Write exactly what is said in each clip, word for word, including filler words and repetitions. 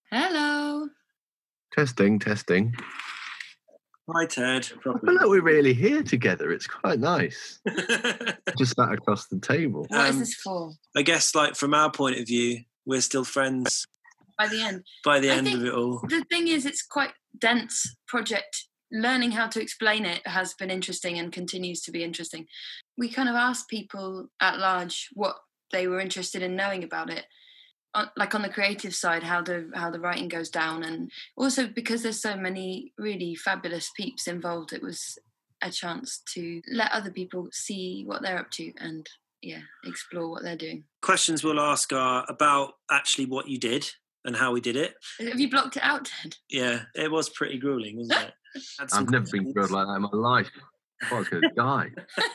Hello. Testing, testing. Hi, Ted. I feel like we're really here together. It's quite nice. Just sat across the table. What is Um, this for? I guess, like, from our point of view, we're still friends By the end. by the I end think of it all. The thing is, it's quite dense project. Learning how to explain it has been interesting and continues to be interesting. We kind of asked people at large what they were interested in knowing about it. On, like on the creative side, how the how the writing goes down, and also because there's so many really fabulous peeps involved, it was a chance to let other people see what they're up to and yeah, explore what they're doing. Questions we'll ask are about actually what you did and how we did it. Have you blocked it out, Ted? Yeah, it was pretty grueling, wasn't it? Had some I've never been questions. grilled like that in my life. I thought I was going to die.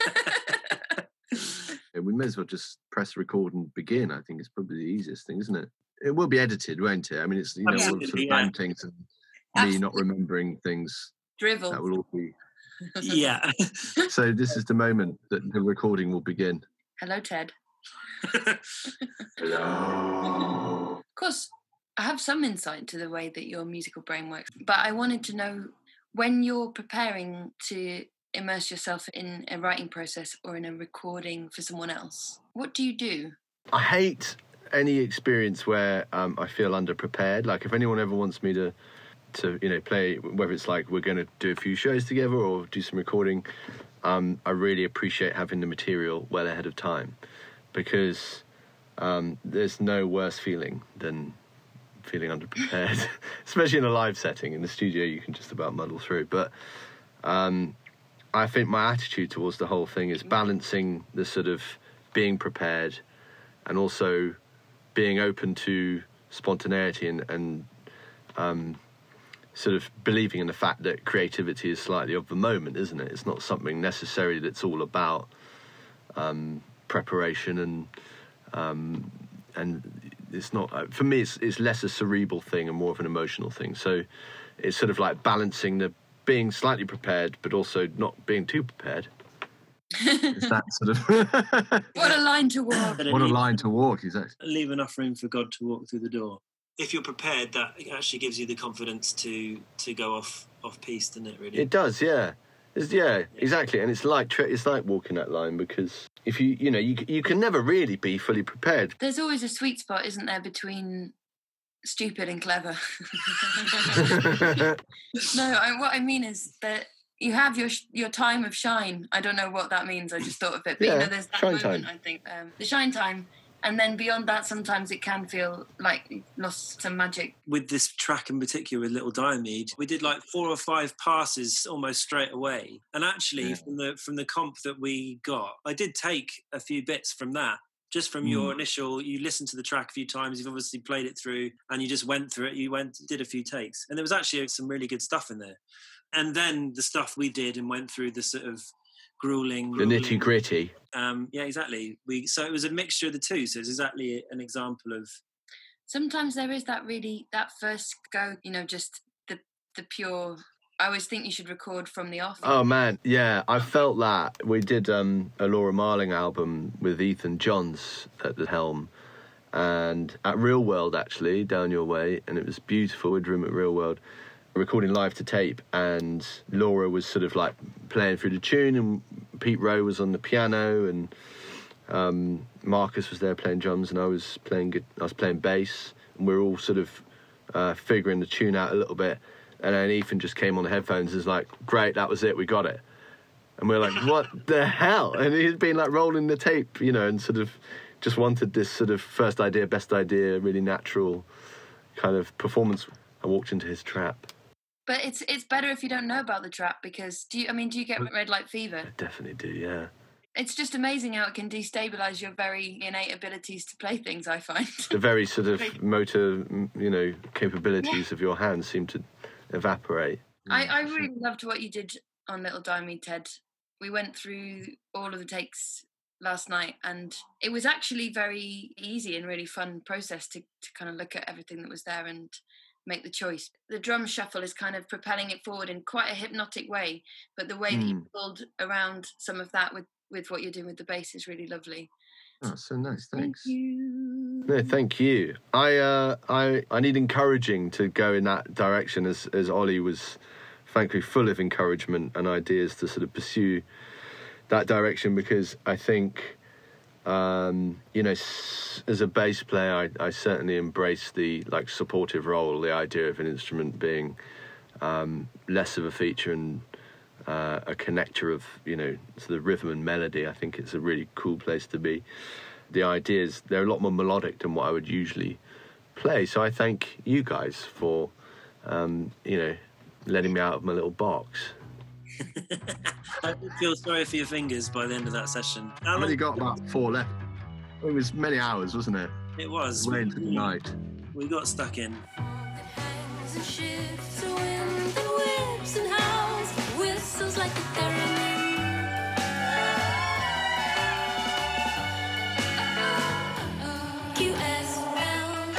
We may as well just press record and begin. I think it's probably the easiest thing, isn't it? It will be edited, won't it? I mean, it's, you know, all Absolutely, sort of yeah. rantings and me Absolutely. not remembering things. Drivel. That will all be. Yeah. So this is the moment that the recording will begin. Hello, Ted. Hello. Of course, I have some insight to the way that your musical brain works, but I wanted to know when you're preparing to immerse yourself in a writing process or in a recording for someone else, what do you do? I hate any experience where um, I feel underprepared. Like if anyone ever wants me to, to you know, play, whether it's like we're going to do a few shows together or do some recording, um, I really appreciate having the material well ahead of time, because um, there's no worse feeling than feeling underprepared, especially in a live setting. In the studio, you can just about muddle through. But um, I think my attitude towards the whole thing is balancing the sort of being prepared and also being open to spontaneity and, and um, sort of believing in the fact that creativity is slightly of the moment, isn't it? It's not something necessarily that's all about um, preparation and um, and it's not, for me, it's, it's less a cerebral thing and more of an emotional thing. So it's sort of like balancing the being slightly prepared, but also not being too prepared. It's that sort of... What a line to walk. What a line to walk, exactly. Leave enough room for God to walk through the door. If you're prepared, that actually gives you the confidence to to go off off piste, doesn't it? Really, it does. Yeah, it's, yeah, exactly. And it's like it's like walking that line, because if you you know you you can never really be fully prepared. There's always a sweet spot, isn't there, between stupid and clever? No, I, what I mean is that you have your your time of shine. I don't know what that means. I just thought of it. But Yeah, you know, there's that shine moment. time. I think um, the shine time. And then beyond that, sometimes it can feel like you've lost some magic. with this track in particular with Little Diomede, we did like four or five passes almost straight away. And actually, Yeah. from the from the comp that we got, I did take a few bits from that. Just from Mm. your initial, you listened to the track a few times, you've obviously played it through, and you just went through it. You went, did a few takes, and there was actually some really good stuff in there. And then the stuff we did and went through the sort of grueling, The nitty gritty. Um, yeah, exactly. We so it was a mixture of the two. So it's exactly an example of. Sometimes there is that really, that first go, you know, just the the pure... I always think you should record from the off. Oh man, yeah, I felt that. We did um, a Laura Marling album with Ethan Johns at the helm, and at Real World actually, down your way, and it was beautiful. We'd room at Real World, recording live to tape, and Laura was sort of like playing through the tune, and Pete Rowe was on the piano, and um, Marcus was there playing drums, and I was playing I was playing bass, and we were all sort of uh, figuring the tune out a little bit. And then Ethan just came on the headphones and was like, great, that was it, we got it. And we we're like, what the hell? And he'd been like rolling the tape, you know, and sort of just wanted this sort of first idea, best idea, really natural kind of performance. I walked into his trap. But it's it's better if you don't know about the trap, because, do you, I mean, do you get red light fever? I definitely do, yeah. It's just amazing how it can destabilise your very innate abilities to play things, I find. The very sort of motor, you know, capabilities of your hands seem to evaporate. I, I really loved what you did on Little Diomede, Ted. We went through all of the takes last night, and it was actually very easy and really fun process to, to kind of look at everything that was there and make the choice. The drum shuffle is kind of propelling it forward in quite a hypnotic way, but the way mm. that you pulled around some of that with, with what you're doing with the bass is really lovely. Oh, so nice. Thanks. Thank you. No, thank you. I uh, I I need encouraging to go in that direction, as as Ollie was, frankly, full of encouragement and ideas to sort of pursue that direction, because I think, um, you know, s- as a bass player, I, I certainly embrace the like supportive role, the idea of an instrument being um, less of a feature and uh, a connector of, you know, sort of rhythm and melody. I think it's a really cool place to be. The ideas, they're a lot more melodic than what I would usually play. So I thank you guys for, um, you know, letting me out of my little box. I did feel sorry for your fingers by the end of that session. How I've long? only got about four left. It was many hours, wasn't it? It was. Way into the night. We got stuck in. Hangs and shifts to wind and whips and howls, whistles like a theremin. Q S round.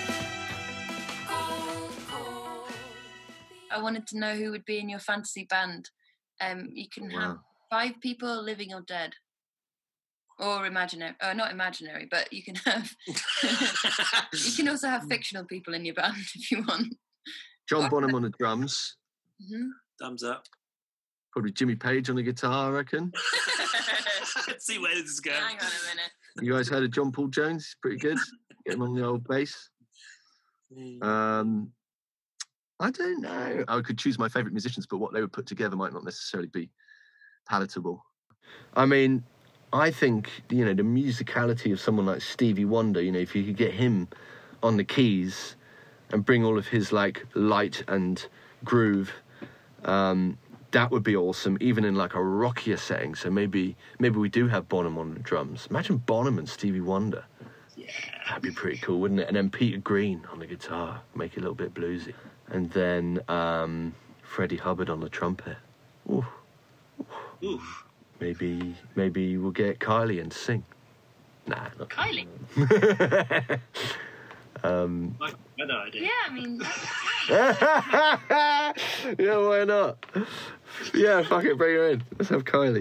Cold, cold. I wanted to know who would be in your fantasy band. Um, you can have Wow. five people, living or dead, or imaginary. Uh, not imaginary, but you can have. You can also have fictional people in your band if you want. John Bonham on the drums. Mm-hmm. Thumbs up. Probably Jimmy Page on the guitar, I reckon. Let's see where this is going. Hang on a minute. You guys heard of John Paul Jones? He's pretty good. Get him on the old bass. Um, I don't know. I could choose my favourite musicians, but what they would put together might not necessarily be palatable. I mean, I think, you know, the musicality of someone like Stevie Wonder, you know, if you could get him on the keys and bring all of his, like, light and groove, um, that would be awesome, even in, like, a rockier setting. So maybe maybe we do have Bonham on the drums. Imagine Bonham and Stevie Wonder. Yeah. That'd be pretty cool, wouldn't it? And then Peter Green on the guitar, make it a little bit bluesy. And then um, Freddie Hubbard on the trumpet. Ooh. Oof. Maybe maybe we'll get Kylie and sing. Nah, not Kylie. um, Like, better idea. Yeah, I mean. yeah, why not? Yeah, fuck it, bring her in. Let's have Kylie.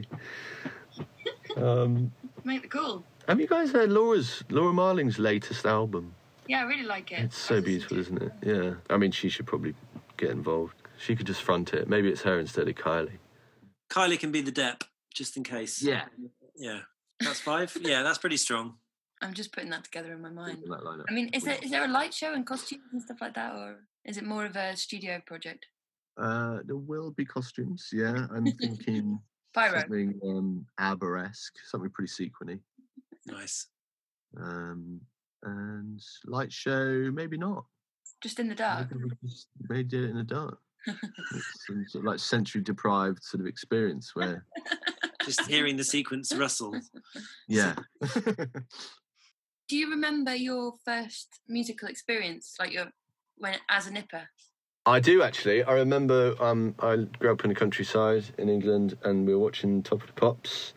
Um, Make the call. have you guys heard Laura's Laura Marling's latest album? Yeah, I really like it. It's so beautiful, isn't it? Yeah. I mean, she should probably get involved. She could just front it. Maybe it's her instead of Kylie. Kylie can be the dep, just in case. Yeah. Yeah. That's five? Yeah, that's pretty strong. I'm just putting that together in my mind. That lineup. I mean, is there is there a light show and costumes and stuff like that, or is it more of a studio project? Uh, there will be costumes, yeah. I'm thinking Pyro. something um, ABBA-esque, something pretty sequiny. Nice. Um, and light show, maybe not. Just in the dark. Maybe we just maybe do it in the dark. It's some sort of like sensory deprived sort of experience where, Just hearing the sequence rustle. yeah. Do you remember your first musical experience, like your when as a nipper? I do actually. I remember um, I grew up in the countryside in England, and we were watching Top of the Pops,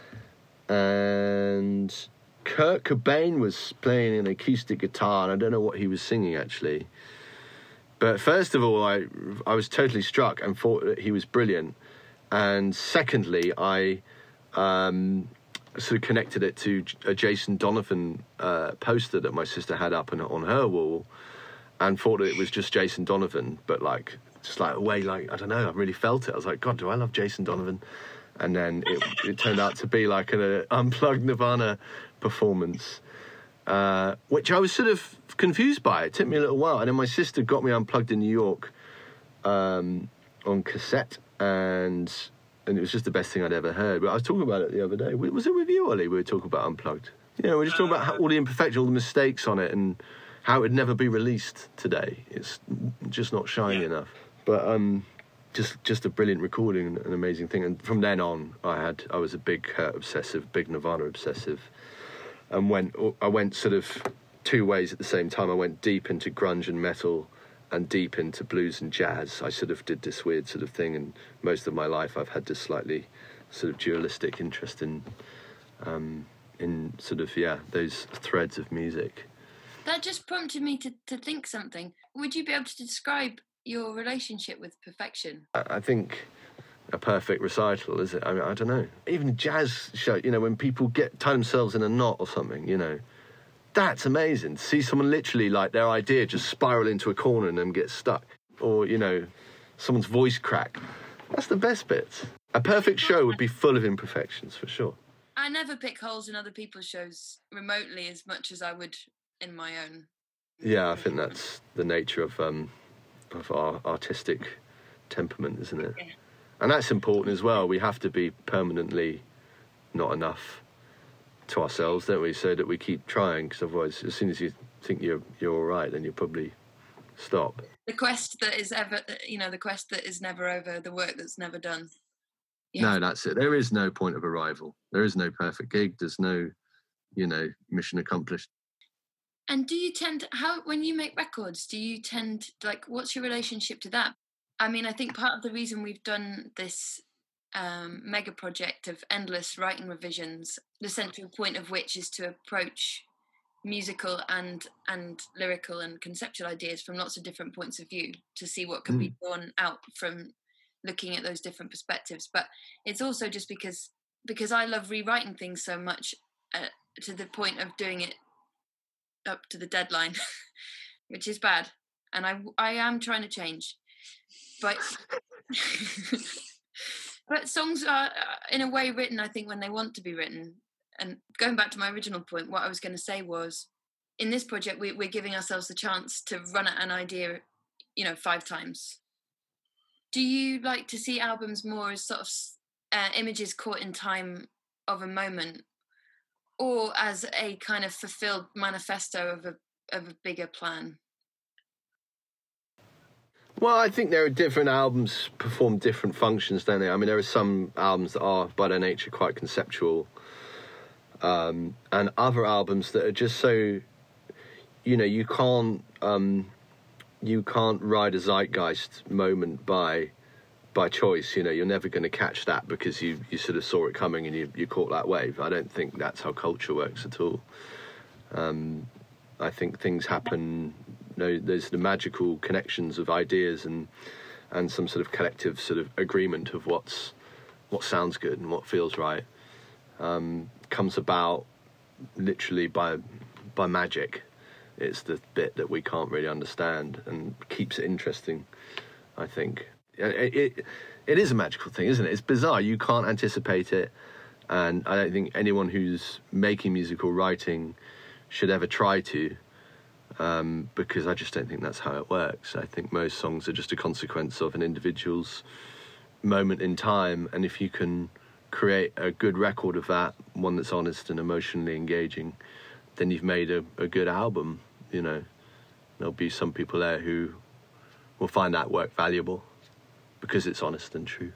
and Kurt Cobain was playing an acoustic guitar, and I don't know what he was singing actually. But first of all, I I was totally struck and thought that he was brilliant. And secondly, I um, sort of connected it to a Jason Donovan uh, poster that my sister had up on, on her wall, and thought that it was just Jason Donovan, but like just like a way, like I don't know, I really felt it. I was like, God, do I love Jason Donovan? And then it, it turned out to be like an uh, unplugged Nirvana performance, uh, which I was sort of confused by. It took me a little while, and then my sister got me Unplugged in New York um, on cassette, and and it was just the best thing I'd ever heard. But I was talking about it the other day. Was it with you, Ollie? We were talking about Unplugged. Yeah, we were just talking about how, all the imperfections, all the mistakes on it, and how it would never be released today. It's just not shiny Yeah. enough. But um, just just a brilliant recording and an amazing thing. And from then on, I had I was a big Kurt obsessive, big Nirvana obsessive, and went I went sort of two ways at the same time. I went deep into grunge and metal, and deep into blues and jazz. I sort of did this weird sort of thing, and most of my life I've had this slightly sort of dualistic interest in um, in sort of yeah those threads of music. That just prompted me to, to think something. Would you be able to describe your relationship with perfection? I I think a perfect recital, is it? I mean, I don't know. Even jazz show, you know, when people get tie themselves in a knot or something, you know, that's amazing. To see someone literally, like, their idea just spiral into a corner and then get stuck. Or, you know, someone's voice crack. That's the best bits. A perfect show would be full of imperfections, for sure. I never pick holes in other people's shows remotely as much as I would in my own. Yeah, I think that's the nature of um, of our artistic temperament, isn't it? Yeah. And that's important as well. We have to be permanently not enough to ourselves, don't we? So that we keep trying, because otherwise, as soon as you think you're you're all right, then you'll probably stop. The quest that is ever, you know, the quest that is never over, the work that's never done. Yeah. No, that's it. There is no point of arrival. There is no perfect gig. There's no, you know, mission accomplished. And do you tend to, how, when you make records, do you tend, like, what's your relationship to that? I mean, I think part of the reason we've done this um, mega project of endless writing revisions, the central point of which is to approach musical and and lyrical and conceptual ideas from lots of different points of view to see what can mm. be drawn out from looking at those different perspectives. But it's also just because because I love rewriting things so much uh, to the point of doing it up to the deadline, which is bad, and I I am trying to change, but but songs are in a way written, I think, when they want to be written. And going back to my original point, what I was going to say was, in this project, we, we're giving ourselves the chance to run at an idea, you know, five times. Do you like to see albums more as sort of uh, images caught in time of a moment, or as a kind of fulfilled manifesto of a of a bigger plan? Well, I think there are different albums perform different functions, don't they? I mean, there are some albums that are, by their nature, quite conceptual. Um, and other albums that are just so, you know, you can't um, you can't ride a zeitgeist moment by by choice. You know, you're never going to catch that because you, you sort of saw it coming and you, you caught that wave. I don't think that's how culture works at all. Um, I think things happen. You know, there's the magical connections of ideas and and some sort of collective sort of agreement of what's what sounds good and what feels right. Um, comes about literally by by magic. It's the bit that we can't really understand and keeps it interesting, I think. It, it, it is a magical thing, isn't it? It's bizarre. You can't anticipate it, and I don't think anyone who's making musical writing should ever try to, um, because I just don't think that's how it works. I think most songs are just a consequence of an individual's moment in time, and if you can create a good record of that, one that's honest and emotionally engaging, then you've made a, a good album. You know, there'll be some people there who will find that work valuable because it's honest and true.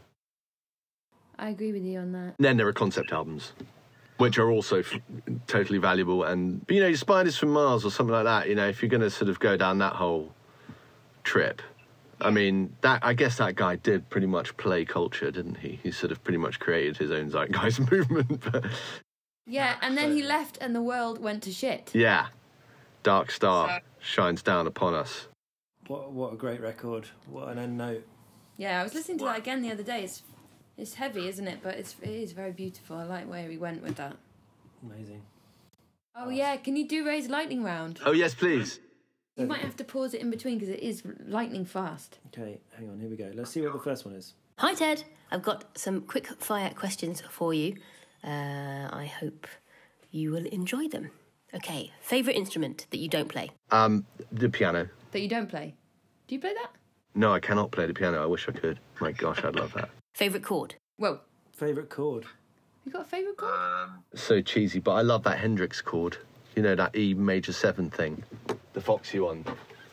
I agree with you on that. And then there are concept albums, which are also f- totally valuable. And, you know, Spiders from Mars or something like that, you know, if you're going to sort of go down that whole trip, I mean, that I guess that guy did pretty much play culture, didn't he? He sort of pretty much created his own zeitgeist movement. But yeah, and then he left and the world went to shit. Yeah. Dark Star shines down upon us. What what a great record. What an end note. Yeah, I was listening to that again the other day. It's, it's heavy, isn't it? But it's, it is very beautiful. I like where he went with that. Amazing. Oh, yeah. Can you do Ray's lightning round? Oh, yes, please. You might have to pause it in between because it is lightning fast. Okay, hang on, here we go. Let's see what the first one is. Hi, Ted. I've got some quick fire questions for you. Uh, I hope you will enjoy them. Okay, favourite instrument that you don't play? Um, the piano. That you don't play? Do you play that? No, I cannot play the piano. I wish I could. My gosh, I'd love that. Favourite chord? Whoa. Favourite chord? You got a favourite chord? Um, so cheesy, but I love that Hendrix chord. You know, that E major seven thing. The Foxy one.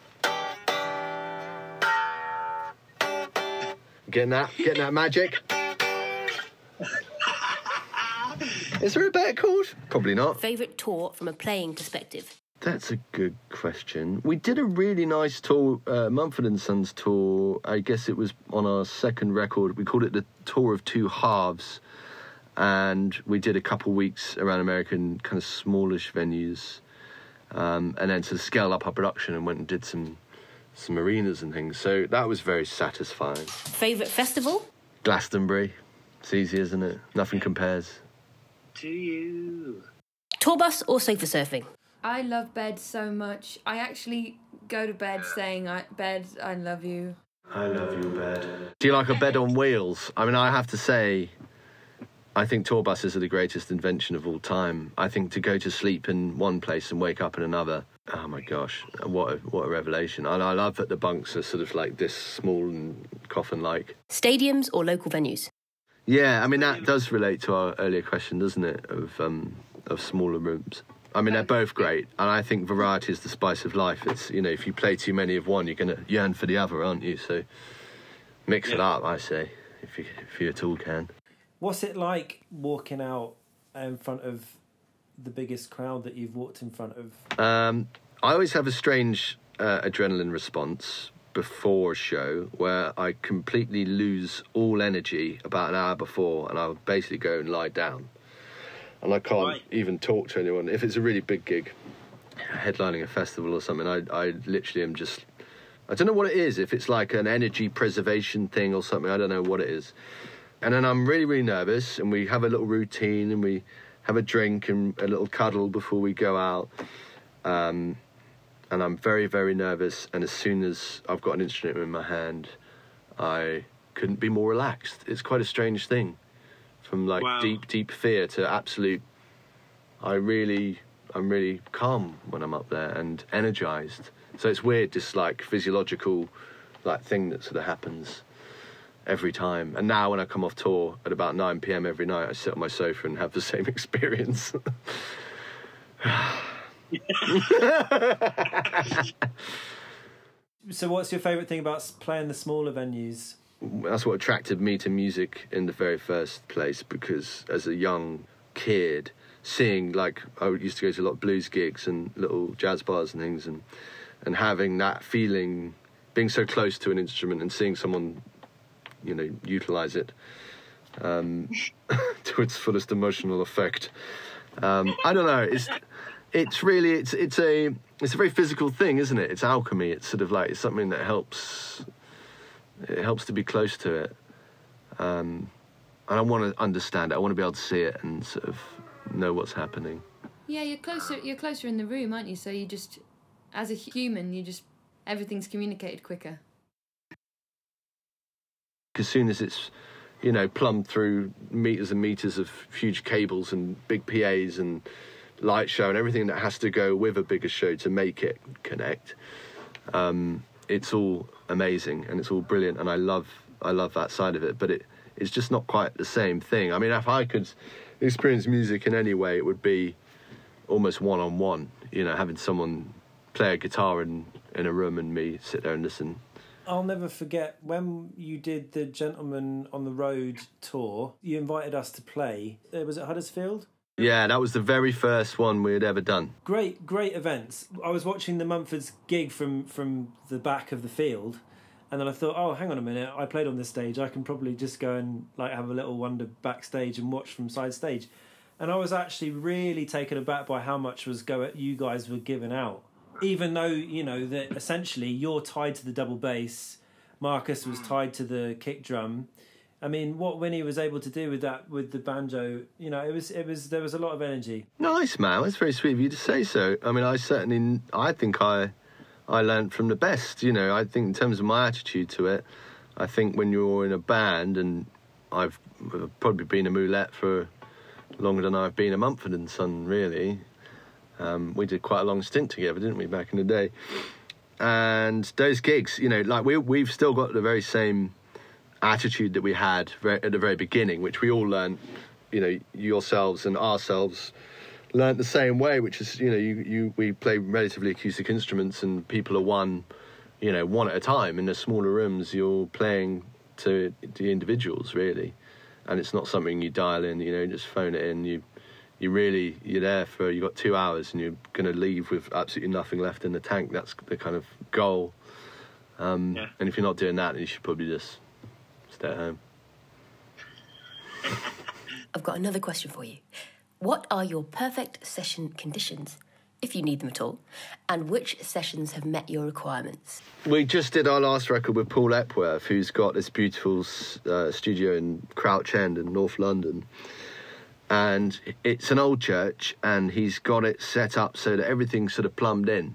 Getting that? Getting that magic? Is there a better chord? Probably not. Favourite tour from a playing perspective? That's a good question. We did a really nice tour, uh, Mumford and Sons tour. I guess it was on our second record. We called it the Tour of Two Halves. And we did a couple weeks around American kind of smallish venues. Um, and then to scale up our production and went and did some some arenas and things. So that was very satisfying. Favourite festival? Glastonbury. It's easy, isn't it? Nothing compares. To you. Tour bus or sofa surfing? I love bed so much. I actually go to bed saying, I, bed, I love you. I love you, bed. Do you like a bed on wheels? I mean, I have to say, I think tour buses are the greatest invention of all time. I think to go to sleep in one place and wake up in another, oh my gosh, what a, what a revelation. And I love that the bunks are sort of like this small and coffin-like. Stadiums or local venues? Yeah, I mean, that does relate to our earlier question, doesn't it, of um, of smaller rooms. I mean, they're both great, and I think variety is the spice of life. It's, you know, if you play too many of one, you're going to yearn for the other, aren't you? So mix yeah. it up, I say, if you, if you at all can. What's it like walking out in front of the biggest crowd that you've walked in front of? Um, I always have a strange uh, adrenaline response before a show where I completely lose all energy about an hour before, and I'll basically go and lie down. And I can't right. even talk to anyone. If it's a really big gig, headlining a festival or something, I, I literally am just... I don't know what it is, if it's like an energy preservation thing or something, I don't know what it is. And then I'm really, really nervous, and we have a little routine, and we have a drink and a little cuddle before we go out. Um, and I'm very, very nervous, and as soon as I've got an instrument in my hand, I couldn't be more relaxed. It's quite a strange thing. From like wow. deep, deep fear to absolute, I really, I'm really calm when I'm up there and energised. So it's weird, this like physiological like thing that sort of happens every time. And now when I come off tour at about nine p.m. every night, I sit on my sofa and have the same experience. So what's your favourite thing about playing the smaller venues? That's what attracted me to music in the very first place, because as a young kid, seeing, like, I used to go to a lot of blues gigs and little jazz bars and things, and and having that feeling, being so close to an instrument and seeing someone, you know, utilise it um, to its fullest emotional effect. Um, I don't know. It's it's really it's it's a it's a very physical thing, isn't it? It's alchemy. It's sort of like it's something that helps. It helps to be close to it. Um, and I want to understand it. I want to be able to see it and sort of know what's happening. Yeah, you're closer. You're closer in the room, aren't you? So you just, as a human, you just everything's communicated quicker. As soon as it's, you know, plumbed through meters and meters of huge cables and big P As and light show and everything that has to go with a bigger show to make it connect. Um, it's all amazing and it's all brilliant, and I love I love that side of it, but it it's just not quite the same thing. I mean, if I could experience music in any way, it would be almost one-on-one, you know, having someone play a guitar in, in a room and me sit there and listen. I'll never forget when you did the Gentlemen on the Road tour, you invited us to play. Uh, was it Huddersfield? Yeah, that was the very first one we had ever done. Great, great events. I was watching the Mumford's gig from, from the back of the field, and then I thought, oh, hang on a minute, I played on this stage. I can probably just go and like have a little wander backstage and watch from side stage. And I was actually really taken aback by how much was go you guys were giving out. Even though, you know, that essentially you're tied to the double bass, Marcus was tied to the kick drum. I mean, what Winnie was able to do with that, with the banjo, you know, it was, it was, there was a lot of energy. Nice, man. That's very sweet of you to say so. I mean, I certainly, I think I, I learned from the best. You know, I think in terms of my attitude to it, I think when you're in a band, and I've probably been a Moulette for longer than I've been a Mumford and Son, really. Um, we did quite a long stint together, didn't we, back in the day? And those gigs, you know, like we we've still got the very same attitude that we had at the very beginning, which we all learned, you know, yourselves and ourselves learned the same way, which is, you know, you, you we play relatively acoustic instruments and people are one, you know, one at a time. In the smaller rooms, you're playing to the individuals, really. And it's not something you dial in, you know, just phone it in. You you really, you're there for, you've got two hours and you're going to leave with absolutely nothing left in the tank. That's the kind of goal. Um, yeah. And if you're not doing that, then you should probably just stay at home. I've got another question for you. What are your perfect session conditions? if you need them at all, and which sessions have met your requirements? We just did our last record with Paul Epworth, who's got this beautiful uh, studio in Crouch End in North London. And it's an old church, and he's got it set up so that everything's sort of plumbed in.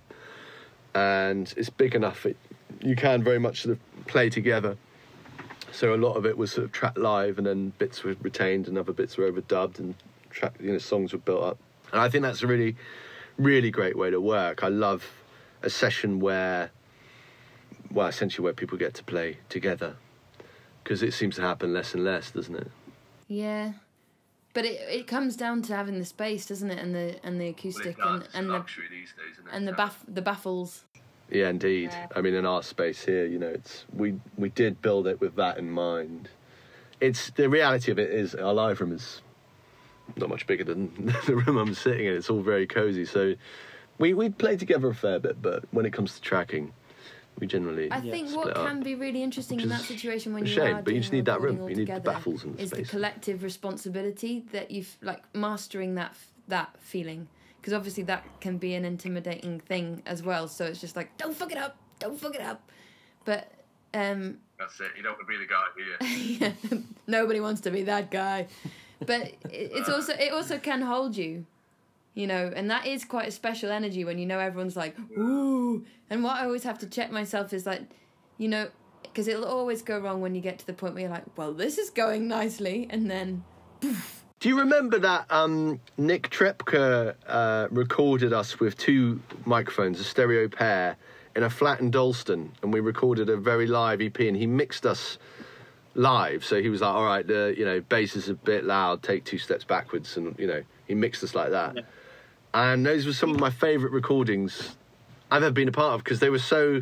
And it's big enough, it, you can very much sort of play together. So a lot of it was sort of tracked live, and then bits were retained and other bits were overdubbed, and track, you know, songs were built up. And I think that's a really, really great way to work. I love a session where, well, essentially where people get to play together, because it seems to happen less and less, doesn't it? Yeah. But it it comes down to having the space, doesn't it, and the and the acoustic well, and and the these days, isn't it? and the baff the baffles. Yeah, indeed. Yeah. I mean, in our space here, you know, it's we we did build it with that in mind. It's the reality of it is our live room is not much bigger than the room I'm sitting in. It's all very cosy, so we we play together a fair bit. But when it comes to tracking, we generally I think split what up. can be really interesting in that situation when a you shame, are but you doing just need that room. recording You need the altogether baffles and the is space. the collective responsibility that you've like mastering that that feeling, because obviously that can be an intimidating thing as well. So it's just like, don't fuck it up, don't fuck it up. But um, that's it. You don't want to be the guy here. yeah, nobody wants to be that guy. But it, it's also it also can hold you. You know, and that is quite a special energy when you know everyone's like, ooh. And what I always have to check myself is like, you know, because it'll always go wrong when you get to the point where you're like, well, this is going nicely, and then poof. Do you remember that um, Nick Trepka uh, recorded us with two microphones, a stereo pair, in a flat in Dalston, and we recorded a very live E P, and he mixed us live. So he was like, all right, the you know bass is a bit loud, take two steps backwards, and you know he mixed us like that. Yeah. And those were some of my favourite recordings I've ever been a part of, because they were so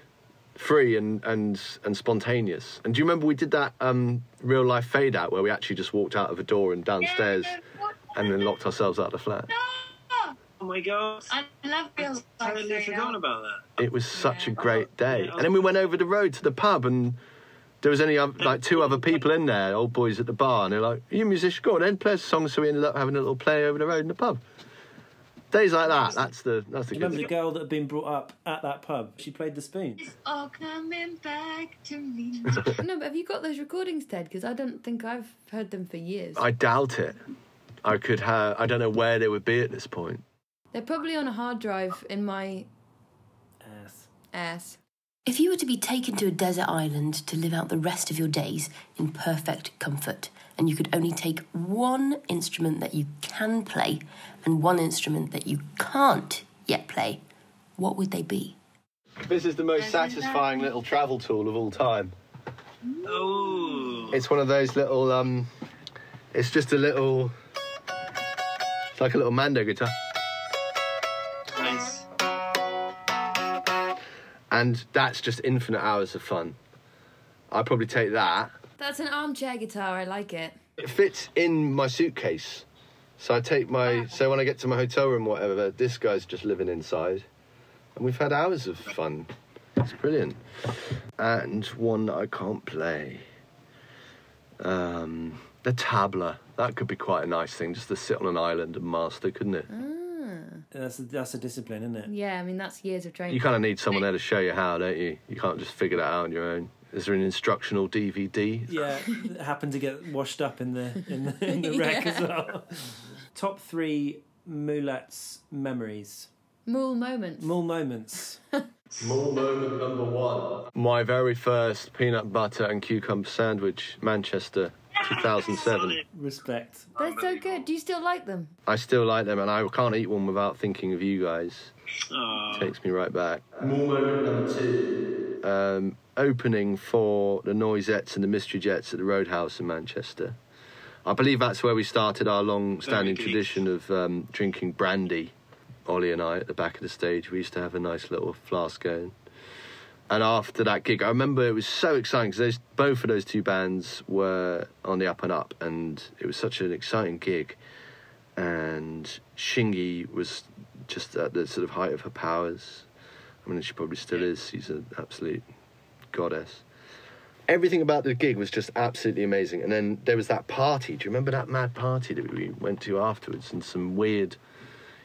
free and, and and spontaneous. And do you remember we did that um, real life fade out where we actually just walked out of a door and downstairs and then locked ourselves out of the flat? Oh my god! I love real life. I totally forgotten about that. It was such Yeah. a great day. Yeah, And then we went over the road to the pub, and there was only uh, like two other people in there, old boys at the bar, and they're like, are you a musician? Go on then, play us a song. So we ended up having a little play over the road in the pub. Days like that, that's the that's the You good remember the stuff. girl that had been brought up at that pub? She played the spoon. It's all coming back to me. No, but have you got those recordings, Ted? Because I don't think I've heard them for years. I doubt it. I could have, I don't know where they would be at this point. They're probably on a hard drive in my Ass. ass. If you were to be taken to a desert island to live out the rest of your days in perfect comfort, and you could only take one instrument that you can play and one instrument that you can't yet play, what would they be? This is the most satisfying little travel tool of all time. Oh. It's one of those little, um, it's just a little, it's like a little Mando guitar. Nice. And that's just infinite hours of fun. I'd probably take that. That's an armchair guitar. I like it. It fits in my suitcase. So I take my, so when I get to my hotel room or whatever, this guy's just living inside. And we've had hours of fun. It's brilliant. And one that I can't play. Um, the tabla. That could be quite a nice thing, just to sit on an island and master, couldn't it? Ah. That's a, that's a discipline, isn't it? Yeah, I mean, that's years of training. You kind of need someone there to show you how, don't you? You can't just figure that out on your own. Is there an instructional D V D? Yeah, it happened to get washed up in the in the, in the wreck Yeah. as well. Top three Moulettes memories. Moule moments. Moule moments. Moule moment number one. My very first peanut butter and cucumber sandwich, Manchester, two thousand seven. Respect. They're so good. Do you still like them? I still like them, and I can't eat one without thinking of you guys. Oh. Takes me right back. Moule moment number two. Um, opening for the Noisettes and the Mystery Jets at the Roadhouse in Manchester. I believe that's where we started our long-standing Very good. tradition of um, drinking brandy. Ollie and I at the back of the stage, we used to have a nice little flask going. And after that gig, I remember it was so exciting because both of those two bands were on the up and up, and it was such an exciting gig. And Shingy was just at the sort of height of her powers. I mean, she probably still is. She's an absolute goddess. Everything about the gig was just absolutely amazing. And then there was that party. Do you remember that mad party that we went to afterwards? And some weird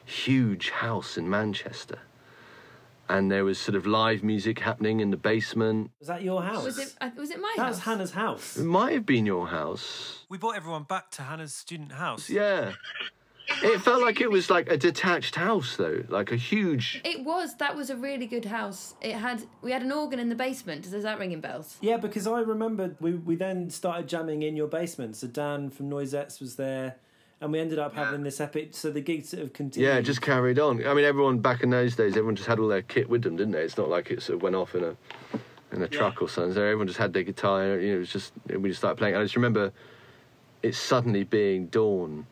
huge house in Manchester. And there was sort of live music happening in the basement. Was that your house? Was it? uh, Was it my That house? was Hannah's house. It might have been your house. We brought everyone back to Hannah's student house. Yeah. It felt like it was like a detached house, though, like a huge... It was. That was a really good house. It had. We had an organ in the basement. Does that ringing bells? Yeah, because I remember we, we then started jamming in your basement. So Dan from Noisettes was there, and we ended up having this epic... So the gig sort of continued. Yeah, it just carried on. I mean, everyone back in those days, everyone just had all their kit with them, didn't they? It's not like it sort of went off in a in a truck or something. So everyone just had their guitar. You know, it was just... We just started playing. I just remember it suddenly being dawn.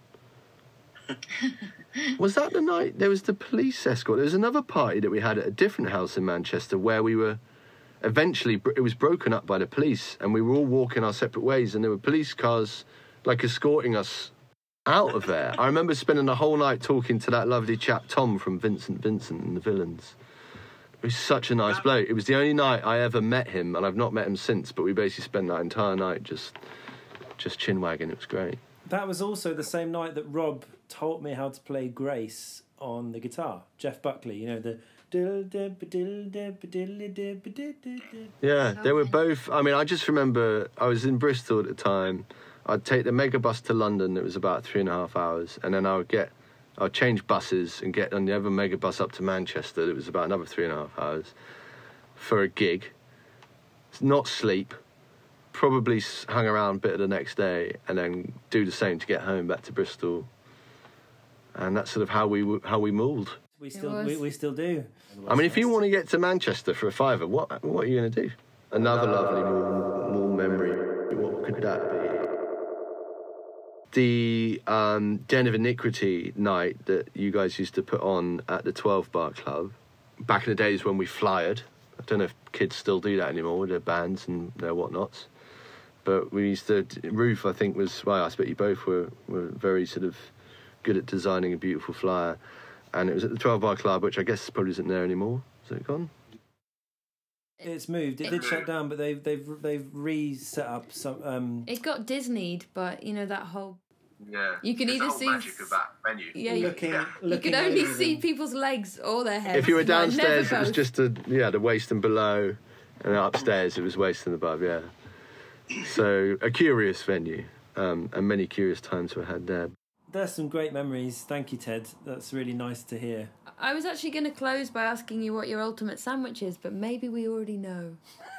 Was that the night there was the police escort? There was another party that we had at a different house in Manchester where we were eventually, it was broken up by the police and we were all walking our separate ways and there were police cars like escorting us out of there. I remember spending the whole night talking to that lovely chap Tom from Vincent Vincent and the Villains. He was such a nice bloke. It was the only night I ever met him, and I've not met him since, but we basically spent that entire night just just chin-wagging. It was great. That was also the same night that Rob taught me how to play Grace on the guitar. Jeff Buckley, you know, the... Yeah, they were both... I mean, I just remember I was in Bristol at the time. I'd take the megabus to London. It was about three and a half hours. And then I would get... I'd change buses and get on the other megabus up to Manchester. It was about another three and a half hours for a gig. Not sleep. Probably hung around a bit of the next day and then do the same to get home back to Bristol. And that's sort of how we how we mouled. We still we, we still do. I mean, if you want to get to Manchester for a fiver, what what are you going to do? Another lovely Moule, Moule memory. What could that be? The um, Den of Iniquity night that you guys used to put on at the twelve Bar Club, back in the days when we flyered. I don't know if kids still do that anymore with their bands and their whatnots. But we used to... Ruth, I think, was... Well, I expect you both were, were very sort of good at designing a beautiful flyer. And it was at the twelve Bar Club, which I guess probably isn't there anymore. Is it gone? It's moved. It, it did shut down, but they've they've they've re-set up some. Um... It got Disneyed, but you know that whole. Yeah. You can It's either the whole see. magic of that venue. Yeah, you, Looking, yeah. you looking could only over see them. people's legs or their heads. If you were but never downstairs, it was both. just a... Yeah, the waist and below. And upstairs, it was waist and above, yeah. So, a curious venue. Um, and many curious times were had there. There's some great memories. Thank you, Ted. That's really nice to hear. I was actually going to close by asking you what your ultimate sandwich is, but maybe we already know.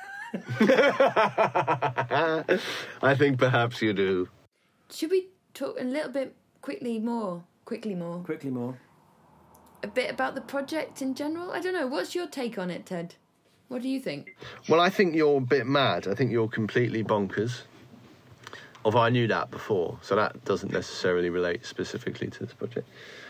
I think perhaps you do. Should we talk a little bit quickly more? Quickly more. Quickly more. A bit about the project in general? I don't know. What's your take on it, Ted? What do you think? Well, I think you're a bit mad. I think you're completely bonkers. Although I knew that before, so that doesn't necessarily relate specifically to this project.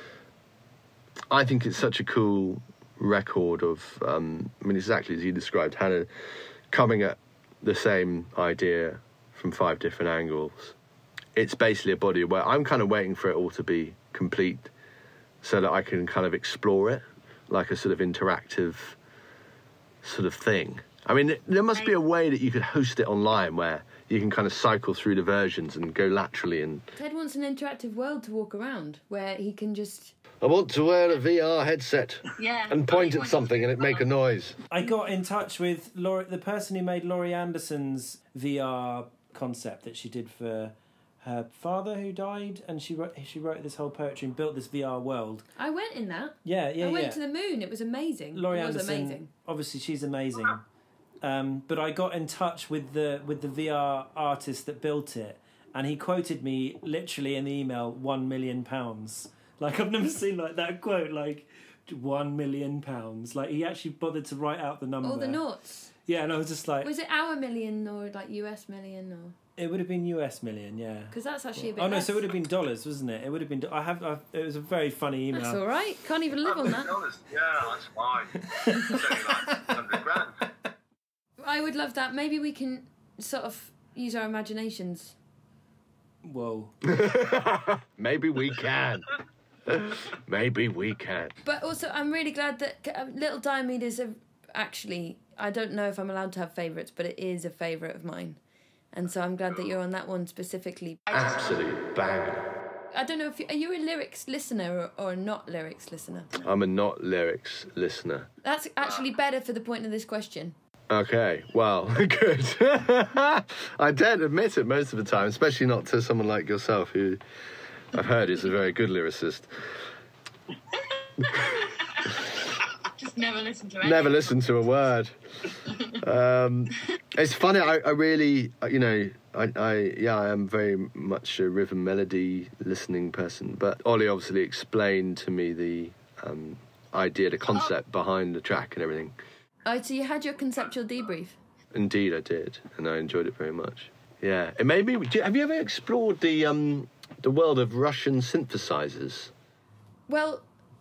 I think it's such a cool record of, um, I mean, exactly as you described, Hannah coming at the same idea from five different angles. It's basically a body of work. I'm kind of waiting for it all to be complete so that I can kind of explore it like a sort of interactive sort of thing. I mean, there must be a way that you could host it online where you can kind of cycle through the versions and go laterally. And Ted wants an interactive world to walk around where he can just... I want to wear a V R headset Yeah. and point at something and it make a noise. I got in touch with Laura, the person who made Laurie Anderson's V R concept that she did for her father who died, and she wrote she wrote this whole poetry and built this V R world. I went in that. Yeah, yeah, I went yeah. to the moon. It was amazing. Laurie it was Anderson, amazing. obviously she's amazing. Um, but I got in touch with the with the V R artist that built it, and he quoted me literally in the email one million pounds. Like, I've never seen like that quote, like one million pounds. Like, he actually bothered to write out the number. All the noughts. Yeah, and I was just like, Was it our million or like U S million or? it would have been U S million, yeah. Because that's actually a bit. Oh no, less. so it would have been dollars, wasn't it? It would have been. I have. I, it was a very funny email. That's all right. Can't even live on that. Yeah, that's fine. It's only like one hundred grand. I would love that. Maybe we can sort of use our imaginations. Whoa. Maybe we can. Maybe we can. But also, I'm really glad that uh, Little Diomede is a, actually, I don't know if I'm allowed to have favourites, but it is a favourite of mine. And so I'm glad that you're on that one specifically. Absolute banger. I don't know if you, are you a lyrics listener or, or not lyrics listener? I'm a not lyrics listener. That's actually better for the point of this question. Okay, well, good. I don't admit it most of the time, especially not to someone like yourself, who I've heard is a very good lyricist. Just never listen to anything. Never listen to a word. Um, it's funny, I, I really, you know, I, I, yeah, I am very much a rhythm melody listening person, but Ollie obviously explained to me the um, idea, the concept behind the track and everything. Oh, so you had your conceptual debrief? Indeed, I did, and I enjoyed it very much. Yeah, it made me. Do, have you ever explored the um, the world of Russian synthesizers? Well,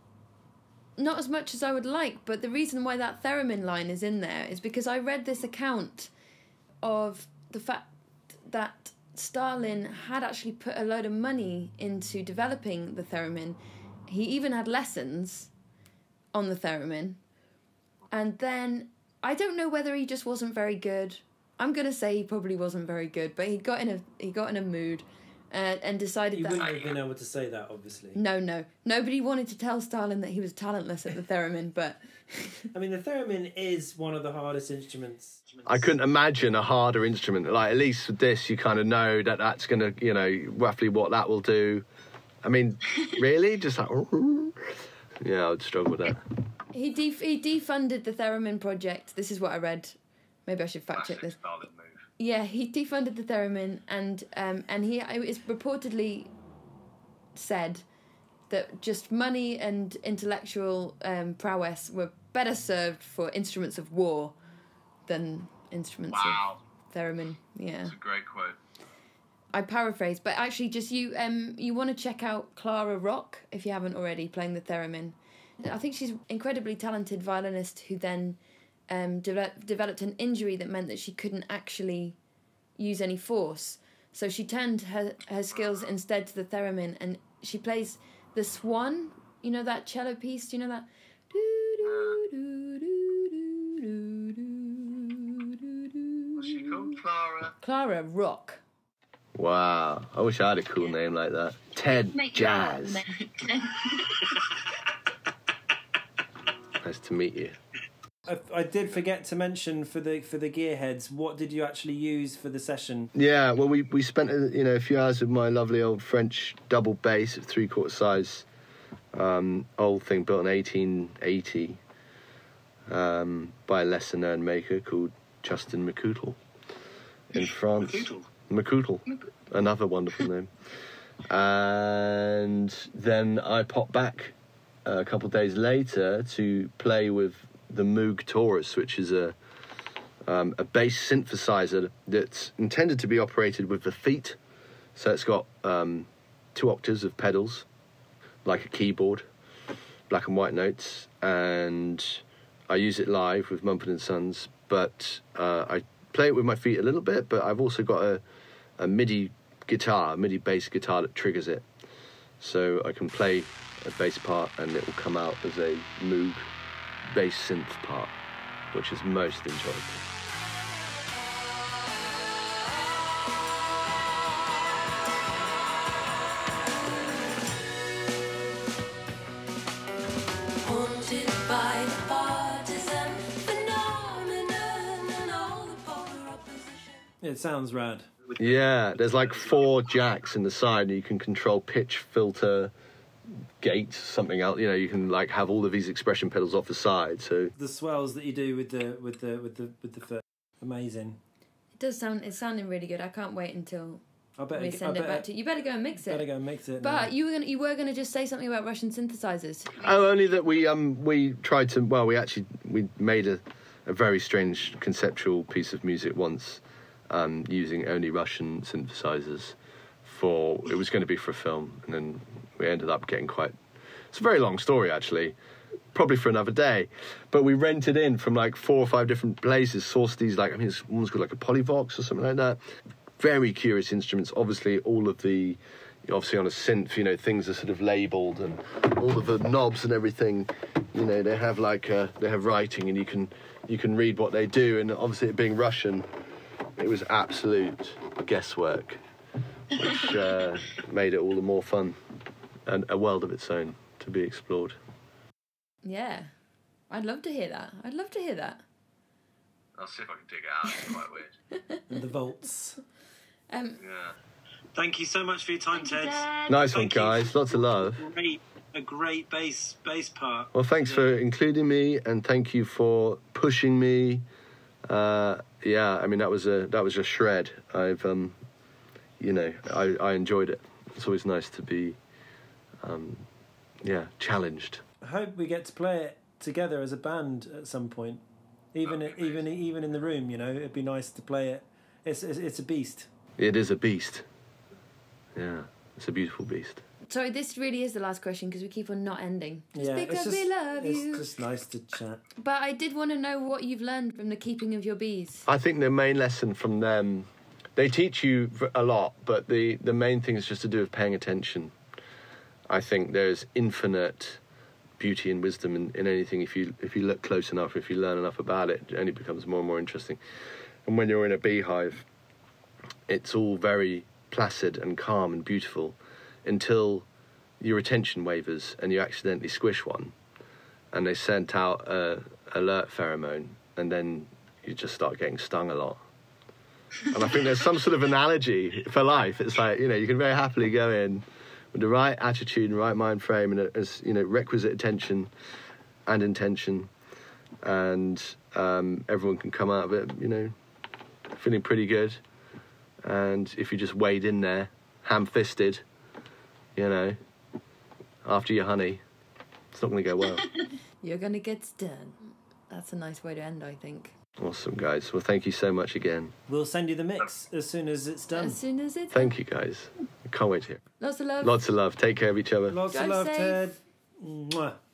not as much as I would like, but the reason why that theremin line is in there is because I read this account of the fact that Stalin had actually put a load of money into developing the theremin. He even had lessons on the theremin. And then, I don't know whether he just wasn't very good. I'm going to say he probably wasn't very good, but he got in a he got in a mood uh, and decided You that... wouldn't have been able to say that, obviously. No, no. Nobody wanted to tell Stalin that he was talentless at the theremin, but... I mean, the theremin is one of the hardest instruments. I couldn't imagine a harder instrument. Like, at least with this, you kind of know that that's going to, you know, roughly what that will do. I mean, really? Just like... Yeah, I would struggle with that. He def- he defunded the theremin project. This is what I read. Maybe I should fact check this. Stalin move. Yeah, he defunded the theremin, and um, and he is reportedly said that just money and intellectual um, prowess were better served for instruments of war than instruments Wow. of theremin. Yeah, That's a great quote. I paraphrase, but actually, just you um you want to check out Clara Rock if you haven't already, playing the theremin. I think she's an incredibly talented violinist who then um, de- developed an injury that meant that she couldn't actually use any force. So she turned her, her skills instead to the theremin, and she plays the Swan. You know that cello piece? Do you know that? What's she called? Clara? Clara Rock. Wow, I wish I had a cool name like that. Ted Jazz. Nice to meet you. I, I did forget to mention for the for the gearheads, what did you actually use for the session? Yeah, well, we, we spent a, you know a few hours with my lovely old French double bass of three quarter size, um, old thing built in eighteen eighty um, by a lesser known maker called Justin McCoutel in France. McCoutel. McCoutel, another wonderful name. And then I popped back a couple of days later to play with the Moog Taurus, which is a um, a bass synthesizer that's intended to be operated with the feet. So it's got um, two octaves of pedals, like a keyboard, black and white notes, and I use it live with Mumford and Sons, but uh, I play it with my feet a little bit, but I've also got a, a MIDI guitar, a MIDI bass guitar that triggers it. So I can play a bass part and it will come out as a Moog bass synth part, which is most enjoyable. Haunted by the partisan phenomenon and all the polar opposition. It sounds rad. Yeah, there's like four jacks in the side, and you can control pitch, filter, gate, something else. You know, you can like have all of these expression pedals off the side. So The swells that you do with the with the with the with the foot, amazing. It does sound. It's sounding really good. I can't wait until I better we g- send I it better, back to you. You better go and mix better it. go and mix it. But now. you were gonna you were gonna just say something about Russian synthesizers. oh, only that we um we tried to well we actually we made a, a very strange conceptual piece of music once, um, using only Russian synthesizers. For it was going to be for a film, and then we ended up getting quite. It's a very long story, actually. Probably for another day, but we rented in from like four or five different places, sourced these like I mean, it's one's called like a Polyvox or something like that. Very curious instruments. Obviously, all of the obviously on a synth, you know, things are sort of labelled, and all of the knobs and everything, you know, they have like uh, they have writing, and you can you can read what they do. And obviously, it being Russian, it was absolute guesswork, which uh, made it all the more fun. an, a world of its own to be explored. Yeah. I'd love to hear that. I'd love to hear that. I'll see if I can dig it out. It's quite weird. And the vaults. Um, Yeah. Thank you so much for your time, Ted. Nice one, Thank you. guys. Lots of love. Great, a great bass bass part. Well, thanks for including me, and thank you for pushing me. Uh, yeah, I mean that was a that was a shred. I've um, you know, I, I enjoyed it. It's always nice to be, um, yeah, challenged. I hope we get to play it together as a band at some point. Even That'd be even even in the room, you know, it'd be nice to play it. It's it's, it's a beast. It is a beast. Yeah, it's a beautiful beast. sorry, this really is the last question because we keep on not ending. Just Yeah, because it's just, we love it's you. just nice to chat. But I did want to know what you've learned from the keeping of your bees. I think the main lesson from them, they teach you a lot, but the, the main thing is just to do with paying attention. I think there's infinite beauty and wisdom in, in anything. If you if you look close enough, if you learn enough about it, it only becomes more and more interesting. And when you're in a beehive, it's all very placid and calm and beautiful until your attention wavers and you accidentally squish one and they sent out a alert pheromone, and then you just start getting stung a lot. And I think there's some sort of analogy for life. It's like, you know, you can very happily go in with the right attitude and right mind frame and as, you know, requisite attention and intention, and um, everyone can come out of it, you know, feeling pretty good. And if you just wade in there, ham-fisted, you know, after your honey, it's not going to go well. You're going to get stung. That's a nice way to end, I think. Awesome, guys. Well, thank you so much again. We'll send you the mix as soon as it's done. As soon as it's... Thank you, guys. I can't wait to hear. Lots of love. Lots of love. Take care of each other. Lots of Drive love, safe. Ted. Mwah.